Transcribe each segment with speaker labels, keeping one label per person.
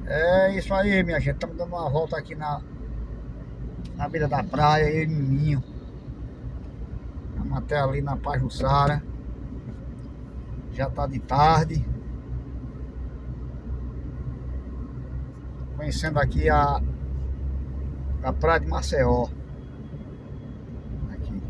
Speaker 1: É isso aí, minha gente. Estamos dando uma volta aqui na beira da praia, eu e Miminho. Estamos até ali na Pajuçara. Já tá de tarde. Conhecendo aqui a praia de Maceió. Aqui.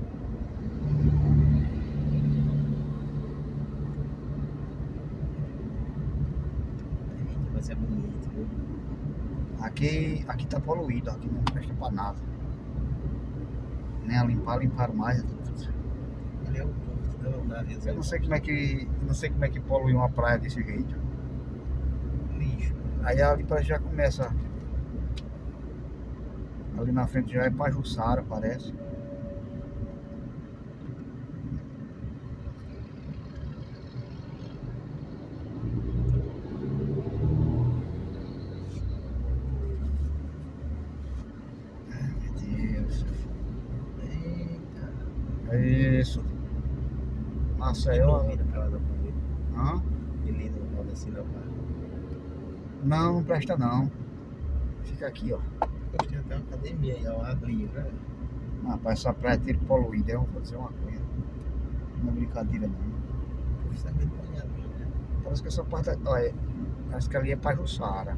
Speaker 2: Mas é bonito, viu?
Speaker 1: Aqui tá poluído, aqui não presta pra nada. Nem a limparam mais.
Speaker 2: Ali é o porto, né? O navio.
Speaker 1: Eu não sei como é que polui uma praia desse jeito.
Speaker 2: Lixo.
Speaker 1: Aí ali parece que já começa. Ali na frente já é Pajuçara, parece. Meu Deus.
Speaker 2: Eita.
Speaker 1: É isso.
Speaker 2: Ele
Speaker 1: Maceió.
Speaker 2: não vira pra lá não comer.
Speaker 1: Hã?
Speaker 2: Ele não roda assim não, pá.
Speaker 1: Não, não presta não. Fica aqui, ó.
Speaker 2: Poxa, tem até uma academia aí ao ar livre, né?
Speaker 1: Rapaz, essa praia é tiro poluída, eu vou dizer uma coisa. Não é brincadeira não.
Speaker 2: Poxa, tá bem banhado, né?
Speaker 1: Parece que essa parte. Olha, parece que ali é Pajuçara.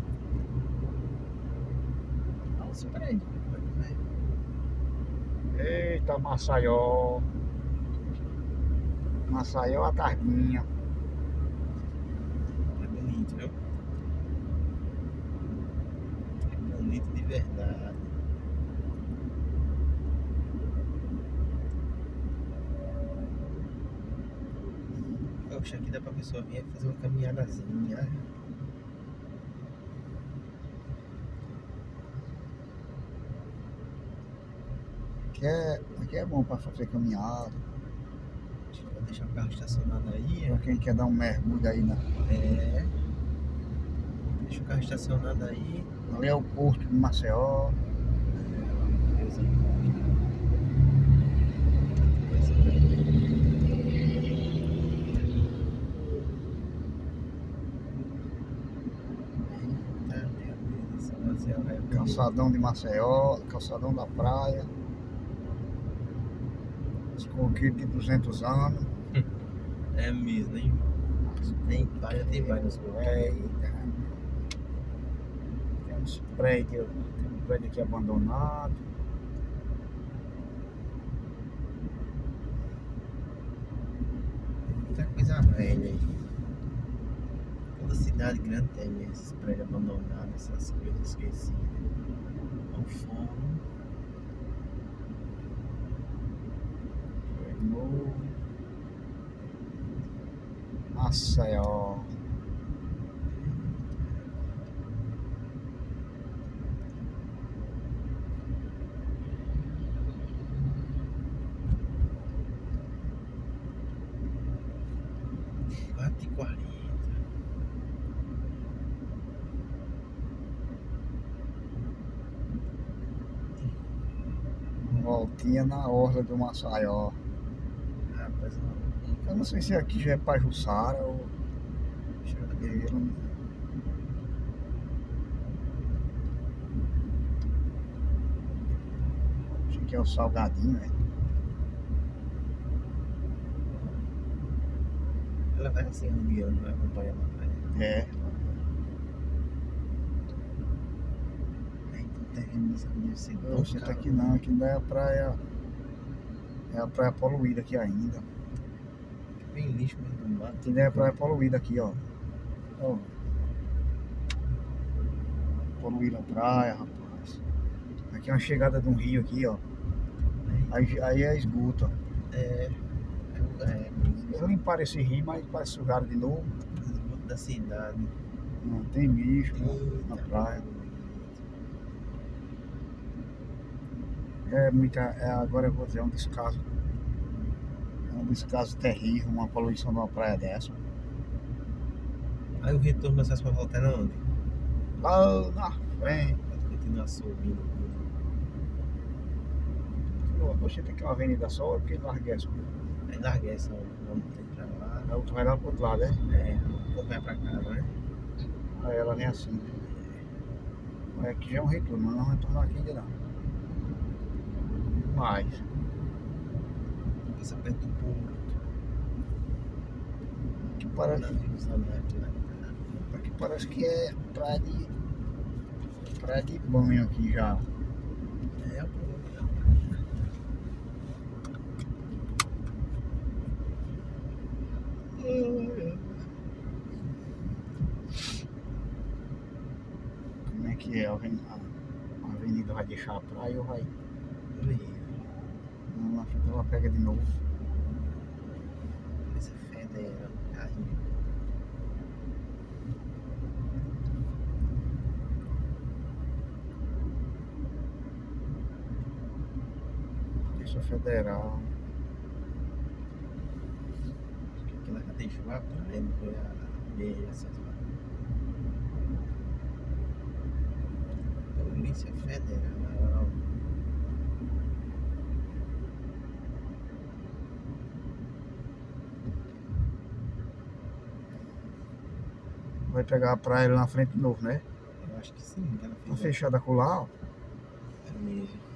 Speaker 2: Olha os prédios.
Speaker 1: Eita, Maceió. Maceió a tardinha.
Speaker 2: É bonito, viu? É bonito de verdade. Poxa, aqui dá pra pessoa vir fazer uma caminhadazinha.
Speaker 1: Aqui é bom pra fazer caminhada.
Speaker 2: Vou deixar o carro estacionado aí,
Speaker 1: Pra
Speaker 2: ó.
Speaker 1: quem quer dar um mergulho aí na.
Speaker 2: É. Deixa o carro estacionado aí.
Speaker 1: Ali é o porto de Maceió.
Speaker 2: Deus coisa bem. Eita, meu Deus, essa Maceió é bonita.
Speaker 1: Calçadão de Maceió, calçadão da praia. Os coqueiros de 200 anos.
Speaker 2: É mesmo, hein? Nem praia tem vários
Speaker 1: É,
Speaker 2: coqueiros.
Speaker 1: tem um prédio aqui abandonado.
Speaker 2: Muita coisa velha aí. Toda cidade grande tem esses prédios abandonados, essas coisas esquecidas. O forno.
Speaker 1: Novo. Maceió.
Speaker 2: Quatro e 40.
Speaker 1: Voltinha na orla do Maceió.
Speaker 2: Rapaz,
Speaker 1: Eu não sei se aqui já é Pajuçara ou.
Speaker 2: deixa eu ver.
Speaker 1: Acho que é o Salgadinho, né?
Speaker 2: Ela vai assim, guiando, vai acompanhando a praia.
Speaker 1: É.
Speaker 2: Aí tem terreno deve ser tão
Speaker 1: Você tá
Speaker 2: caro.
Speaker 1: aqui não, aqui ainda é a praia. É a praia poluída aqui ainda.
Speaker 2: Bem lixo mesmo do mato.
Speaker 1: Aqui ainda é a praia poluída aqui, ó. Ó. Poluída a praia, rapaz. Aqui é uma chegada de um rio aqui, ó. Aí é esgoto, ó. Eles limparam esse rio, mas parece sujaram de novo.
Speaker 2: Esgoto da cidade.
Speaker 1: Não tem lixo na praia. Agora eu vou dizer, é um descaso. É um descaso terrível, uma poluição numa praia dessa.
Speaker 2: Aí o retorno das pra voltar era onde?
Speaker 1: Lá na frente.
Speaker 2: Pode continuar subindo.
Speaker 1: Você tem que ir uma avenida só, porque larguei essa.
Speaker 2: Aí larguei essa, vamos ter pra lá.
Speaker 1: A outra vai lá pro outro lado, né?
Speaker 2: É, ou vai pra cá, não é?
Speaker 1: Aí ela vem assim. Aqui já é um retorno, mas não vai tornar aqui ainda não. Mas
Speaker 2: Passa perto do porto.
Speaker 1: aqui parece,
Speaker 2: Né?
Speaker 1: aqui parece que é praia de banho aqui já.
Speaker 2: É o porto.
Speaker 1: Como é que é? A avenida vai deixar a praia ou vai? Não, na frente ela pega de novo.
Speaker 2: Polícia Federal. Aí.
Speaker 1: Polícia Federal.
Speaker 2: Que ela já deixou a praia, não foi a areia, essas lá. Polícia Federal.
Speaker 1: Vai pegar a praia lá na frente de novo, né?
Speaker 2: Eu acho que sim, ela
Speaker 1: Tá
Speaker 2: fez.
Speaker 1: fechada com lá, ó.
Speaker 2: É mesmo.